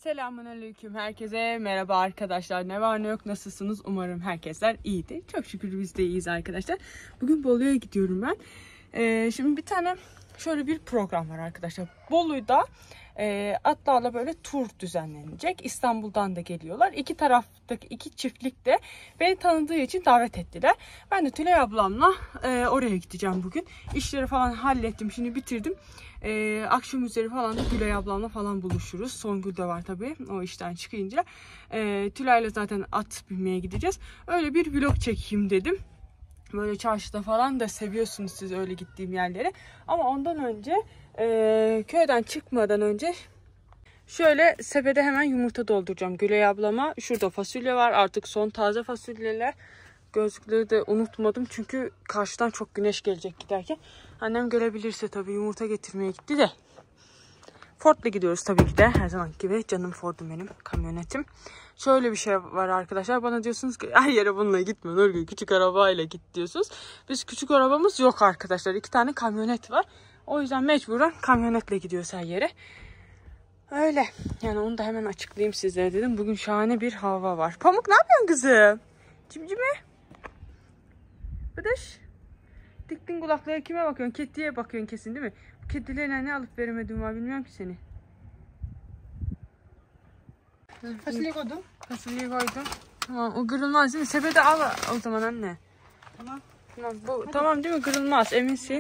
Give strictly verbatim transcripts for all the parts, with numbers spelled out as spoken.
Selamünaleyküm herkese. Merhaba arkadaşlar. Ne var ne yok, nasılsınız? Umarım herkesler iyidir. Çok şükür biz de iyiyiz arkadaşlar. Bugün Bolu'ya gidiyorum ben. Ee, şimdi bir tane şöyle bir program var arkadaşlar. Bolu'da e, atlarla böyle tur düzenlenecek. İstanbul'dan da geliyorlar. İki taraftaki iki çiftlik de beni tanıdığı için davet ettiler. Ben de Tülay ablamla e, oraya gideceğim bugün. İşleri falan hallettim. Şimdi bitirdim. Ee, akşam üzeri falan da Tülay ablamla falan buluşuruz. Songül de var tabii o işten çıkınca. Ee, Tülay'la zaten at binmeye gideceğiz. Öyle bir vlog çekeyim dedim. Böyle çarşıda falan da seviyorsunuz siz öyle gittiğim yerleri. Ama ondan önce e, köyden çıkmadan önce şöyle sepete hemen yumurta dolduracağım. Gülay ablama şurada fasulye var. Artık son taze fasulyeler. Gözlükleri de unutmadım çünkü karşıdan çok güneş gelecek giderken. Annem gelebilirse tabii yumurta getirmeye gitti de. Ford'la gidiyoruz tabii ki de her zaman gibi. Canım Ford'um benim, kamyonetim. Şöyle bir şey var arkadaşlar. Bana diyorsunuz ki her yere bununla gitme Nurgül, küçük arabayla git diyorsunuz. Biz küçük arabamız yok arkadaşlar. İki tane kamyonet var. O yüzden mecburen kamyonetle gidiyoruz her yere. Öyle. Yani onu da hemen açıklayayım sizlere dedim. Bugün şahane bir hava var. Pamuk ne yapıyorsun kızım? Cimcime. Bıdış. Diktin kulakları kime bakıyorsun? Kediye bakıyorsun kesin değil mi? Bu kedilerine ne alıp veremedim var bilmiyorum ki seni. Fasulye koydum. Fasulyeyi koydum. Tamam o kırılmaz değil mi? Sepete al o zaman anne. Tamam. Tamam, bu, tamam değil mi? Kırılmaz eminsin.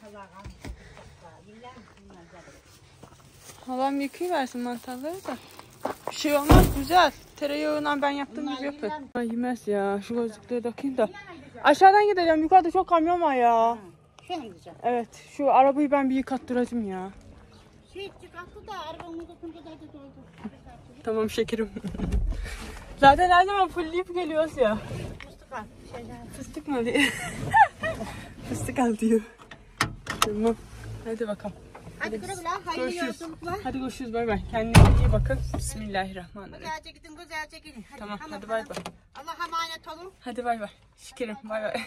Halam yıkayıversin mantarları da. Bir şey olmaz güzel. Tereyağından ben yaptığım gibi yapın. Ay yemez ya. Şu gözlükleri takayım da. Aşağıdan gideceğim. Yukarıda çok kamyon var ya. Şöyle gideceğim. Evet. Şu arabayı ben bir yıkattıracağım ya. Şey çıkarttı da arabamı dokunca da doldu. Tamam şekerim. Zaten her zaman fullleyip geliyoruz ya. Fıstık al. Şeyler. Fıstık mı diyor? Fıstık al diyor. Tamam. Hadi bakalım. Hadi güle güle. Hayırlı Görüşürüz. yolculuklar. Hadi görüşürüz. Bay bay. Kendinize iyi bakın. Bismillahirrahmanirrahim. Güzelce gidin, güzelce gidin. Hadi, Tamam. hanım, Hadi bay hanım. bay. Allah'a emanet olun. Hadi bay bay. Şekerim. Bay bay.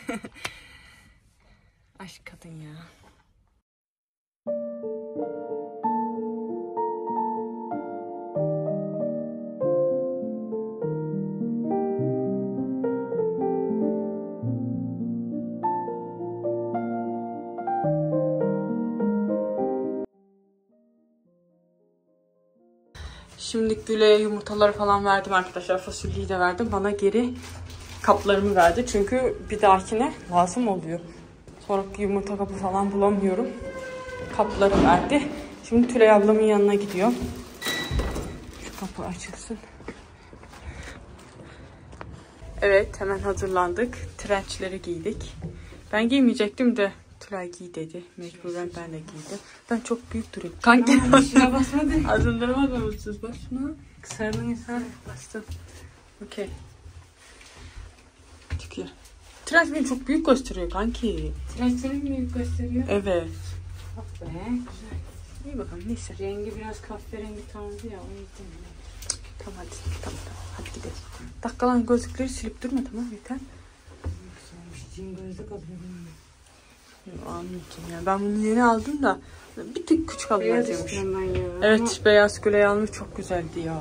Aşk kadın ya. Şimdi Güle'ye yumurtaları falan verdim arkadaşlar. Fasulyeyi de verdim. Bana geri kaplarımı verdi. Çünkü bir dahakine lazım oluyor. Sonra yumurta kapı falan bulamıyorum. Kapları verdi. Şimdi Tülay ablamın yanına gidiyor. Şu kapı açılsın. Evet hemen hazırlandık. Trençleri giydik. Ben giymeyecektim de Tülay giy dedi. Mecburen ben de giydim. Ben çok büyük duruyorum. Kanki şuna basmadın. Azınları basmamışsınız. Bas şuna. Kısardın insan. Bastım. Okey. Çıkıyor. Trenç beni çok büyük gösteriyor kanki. Trenç seni mi büyük gösteriyor? Evet. Bak be. İyi bakalım neyse. Rengi biraz kahverengi tarzı ya. O yüzden. Tamam hadi. Tamam tamam. Hadi gidelim. Dakikalan gözlükleri silip durma tamam yeter. Cin gözlük alıyorum. Anlayacağım ya. Ben bunu yeni aldım da bir tık küçük aldım. Beyaz istiyorum ben ya. Evet Ama... beyaz Güle'yi almış çok güzeldi ya.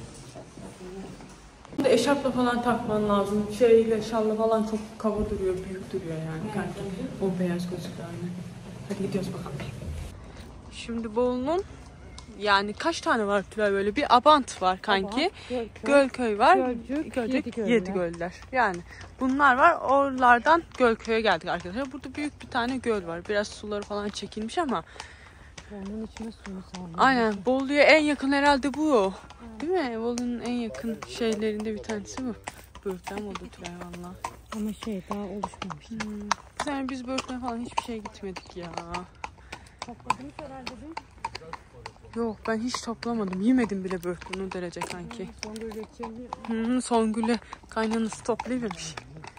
Eşarpla falan takman lazım. Şeyle şalla falan çok kaba duruyor, büyük duruyor yani kanki. O beyaz gözlüklerle. Hadi gidiyoruz bakalım. Şimdi Bolu'nun yani kaç tane var Tülay böyle bir Abant var kanki. Abant, Gölköy, Gölköy var. Gölcük, Gölcük, Yedi Göller. Yedi Göller. Yani bunlar var. Oralardan Gölköy'e geldik arkadaşlar. Burada büyük bir tane göl var. Biraz suları falan çekilmiş ama. Onun içine suyunu sağlıyor. Aynen. Bolu'ya en yakın herhalde bu. Değil mi? Bolu'nun en yakın şeylerinde bir tanesi bu. Böğürtlen oldu Tülay valla. Ama şey daha oluşmamış. Hmm. Yani biz böğürtlen falan hiçbir şeye gitmedik ya. Topladınız herhalde değil mi? Yok ben hiç toplamadım. Yemedim bile böğürtlen o derece kanki. Songül geçirdi. Hı hı, Songül'e kaynanası toplayıvermiş.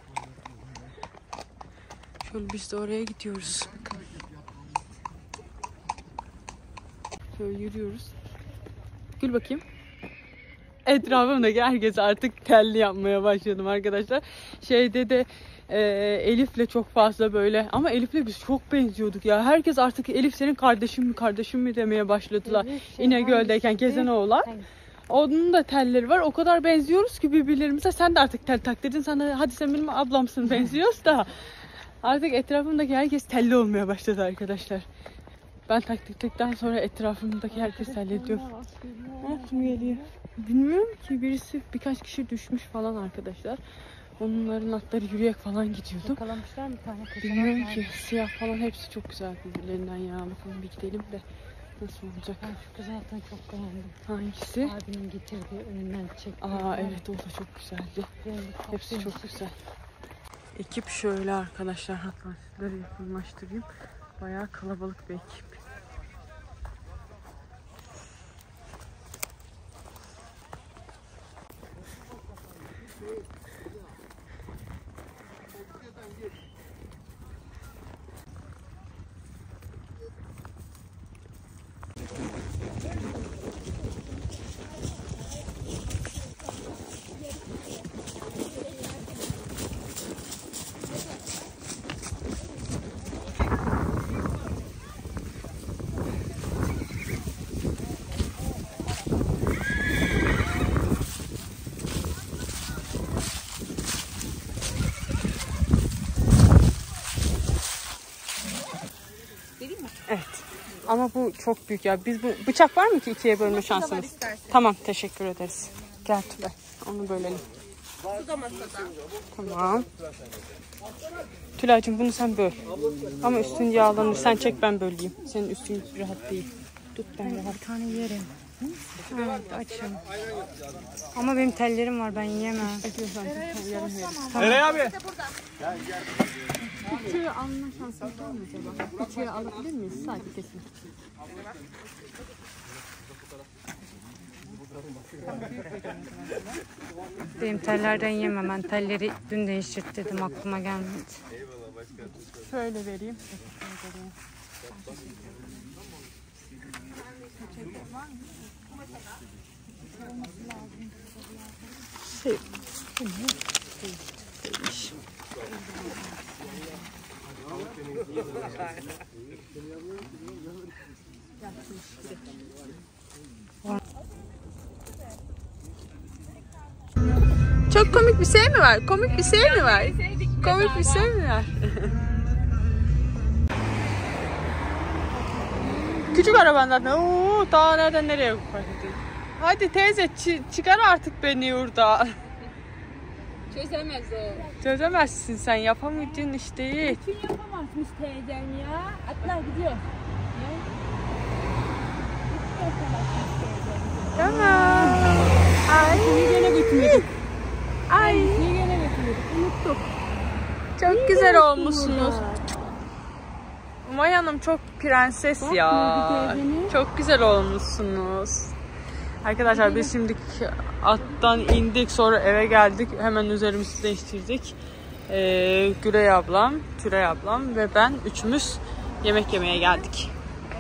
Şöyle biz de oraya gidiyoruz. Bakın. Şöyle yürüyoruz. Gül bakayım. Etrafımdaki herkes artık telli yapmaya başladım arkadaşlar. Şeyde de e, Elif'le çok fazla böyle ama Elif'le biz çok benziyorduk ya. Herkes artık Elif senin kardeşin mi kardeşin mi demeye başladılar. Elif şey, İnegöl'deyken Gezenoğullar. Onun da telleri var. O kadar benziyoruz ki birbirlerimize. Sen de artık tel tak dedin. Sen de hadi sen benim ablamsın, benziyoruz da. Artık etrafımdaki herkes telli olmaya başladı arkadaşlar. Ben taktıktan sonra etrafımdaki herkes telli diyor. Nasıl geliyor? Bilmiyorum ki, birisi birkaç kişi düşmüş falan arkadaşlar. Onların atları yürüyerek falan gidiyordu. Yakalamışlar mı bir tane? Bilmiyorum ki, siyah falan hepsi çok güzel birbirlerinden ya. Bakalım bir gidelim de nasıl olacak. Ben şu kızartını çok beğendim. Hangisi? Abinin getirdiği önünden çekti. Aa evet, o da çok güzeldi. Hepsi çok güzel. Ekip şöyle arkadaşlar, hatta sizlere yakınlaştırayım. Bayağı kalabalık bir ekip. Evet. Ama bu çok büyük ya. Biz bu bıçak var mı ki ikiye bölme şansımız? Tamam, teşekkür ederiz. Gel Tülay. Onu bölelim. Tamam. Tülay'cığım bunu sen böl. Ama üstün yağlanır. Sen çek, ben böleyim. Senin üstün rahat değil. Tut, ben rahat. Bir tane yerim. Evet, açım. Ama benim tellerim var, ben yiyemem. Nereye abi? Bıçağı alma şansımız var mı acaba? Bıçağı alabilir miyiz? Sadece kesin. Benim tellerden yiyemem. Ben telleri dün değiştirdim, aklıma gelmedi. Şöyle vereyim. Şey, çok komik bir şey mi var? Komik bir şey mi var? Komik bir şey mi var? Küçük arabandan. Oo, daha nereden nereye park ediyor? Hadi teyze çıkar artık beni burada. Çözemez o. Çözemezsin sen, yapamadın işte. Bütün yapamazmış teyzem ya. Atlar gidiyor. Tamam. Ay. Niye gene götürmedik? Ay. Niye gene götürmedik? Unuttuk. Çok güzel olmuşsunuz. Umay Hanım çok prenses ya. Çok güzel olmuşsunuz. Arkadaşlar biz şimdi attan indik, sonra eve geldik. Hemen üzerimizi değiştirdik. Ee, Gülay ablam, Tülay ablam ve ben üçümüz yemek yemeye geldik.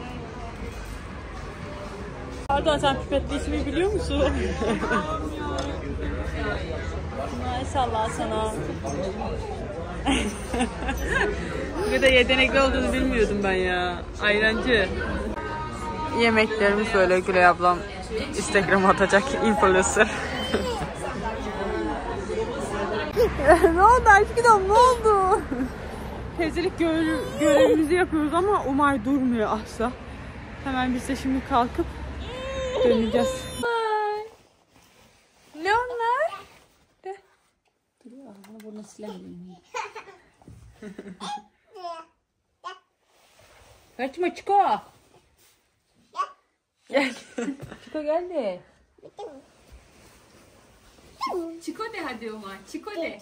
Pardon, sen pipetli ismi biliyor musun? Maşallah sana. Bu kadar yetenekli olduğunu bilmiyordum ben ya. Ayrancı. Yemeklerimiz böyle, Gülay ablam Instagram'a atacak, influencer. Ne oldu aşkım, ne oldu? Teyzelik görev, görevimizi yapıyoruz ama Umay durmuyor asla. Hemen biz de şimdi kalkıp döneceğiz. Ne onlar? De. Bana bunu silemeyeyim. Kaçma Çiko. Gel. Çiko geldi. Çiko de hadi Umar. Çiko de.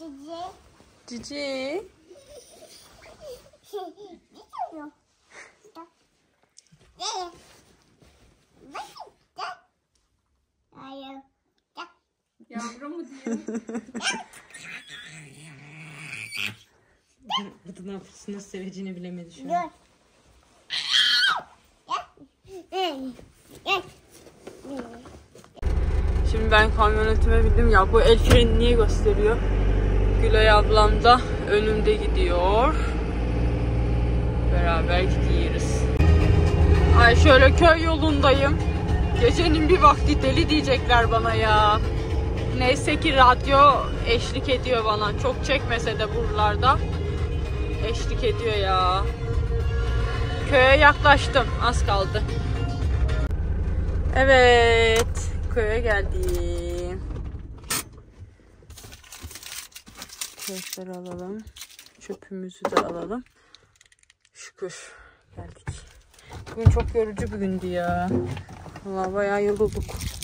Cici. Yavrum mu diye. Burada ne yapıyorsun? Nasıl seveceğini bilemedi şu an. Şimdi ben kamyonetime bindim ya, bu el freni niye gösteriyor? Gülay ablam da önümde gidiyor. Beraber gidiyoruz. Ay şöyle köy yolundayım. Gecenin bir vakti deli diyecekler bana ya. Neyse ki radyo eşlik ediyor bana. Çok çekmese de buralarda eşlik ediyor ya. Köye yaklaştım. Az kaldı. Evet. Köye geldim. Kağıtları alalım. Çöpümüzü de alalım. Şükür geldik. Bugün çok yorucu bir gündü ya. Vallahi bayağı yorulduk.